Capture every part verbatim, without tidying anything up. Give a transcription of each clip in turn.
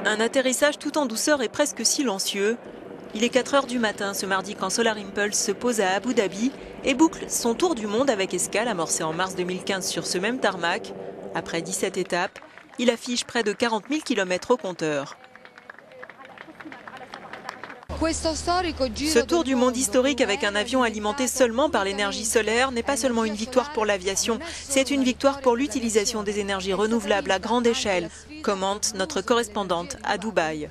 Un atterrissage tout en douceur et presque silencieux. Il est quatre heures du matin ce mardi quand Solar Impulse se pose à Abu Dhabi et boucle son tour du monde avec escale amorcé en mars deux mille quinze sur ce même tarmac. Après dix-sept étapes, il affiche près de quarante mille kilomètres au compteur. Ce tour du monde historique avec un avion alimenté seulement par l'énergie solaire n'est pas seulement une victoire pour l'aviation, c'est une victoire pour l'utilisation des énergies renouvelables à grande échelle, commente notre correspondante à Dubaï.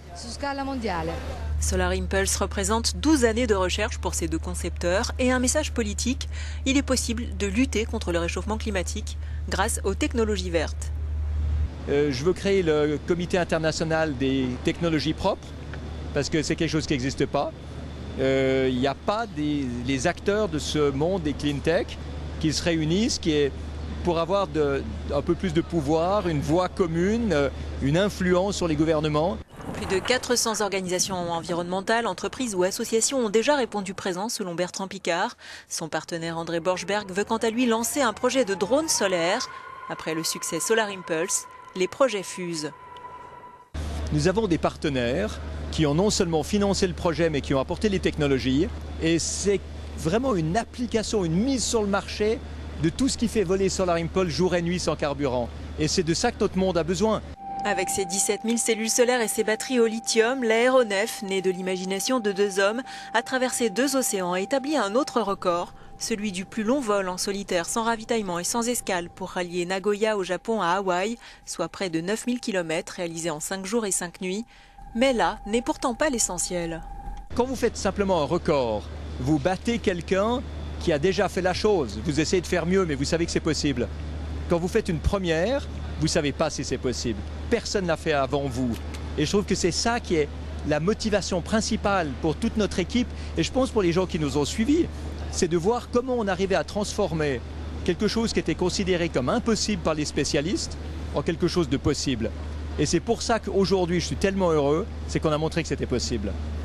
Solar Impulse représente douze années de recherche pour ces deux concepteurs et un message politique. Il est possible de lutter contre le réchauffement climatique grâce aux technologies vertes. Euh, je veux créer le comité international des technologies propres, parce que c'est quelque chose qui n'existe pas. Il euh, n'y a pas des, les acteurs de ce monde des clean tech qui se réunissent qui est, pour avoir de, un peu plus de pouvoir, une voix commune, une influence sur les gouvernements. Plus de quatre cents organisations environnementales, entreprises ou associations ont déjà répondu présent selon Bertrand Piccard. Son partenaire André Borschberg veut quant à lui lancer un projet de drone solaire. Après le succès Solar Impulse, les projets fusent. Nous avons des partenaires qui ont non seulement financé le projet, mais qui ont apporté les technologies. Et c'est vraiment une application, une mise sur le marché de tout ce qui fait voler Solar Impulse jour et nuit sans carburant. Et c'est de ça que notre monde a besoin. Avec ses dix-sept mille cellules solaires et ses batteries au lithium, l'aéronef, né de l'imagination de deux hommes, a traversé deux océans et établi un autre record, celui du plus long vol en solitaire sans ravitaillement et sans escale pour rallier Nagoya au Japon à Hawaï, soit près de neuf mille kilomètres réalisés en cinq jours et cinq nuits. Mais là n'est pourtant pas l'essentiel. Quand vous faites simplement un record, vous battez quelqu'un qui a déjà fait la chose. Vous essayez de faire mieux, mais vous savez que c'est possible. Quand vous faites une première, vous ne savez pas si c'est possible. Personne ne l'a fait avant vous. Et je trouve que c'est ça qui est la motivation principale pour toute notre équipe. Et je pense pour les gens qui nous ont suivis, c'est de voir comment on arrivait à transformer quelque chose qui était considéré comme impossible par les spécialistes en quelque chose de possible. Et c'est pour ça qu'aujourd'hui, je suis tellement heureux, c'est qu'on a montré que c'était possible.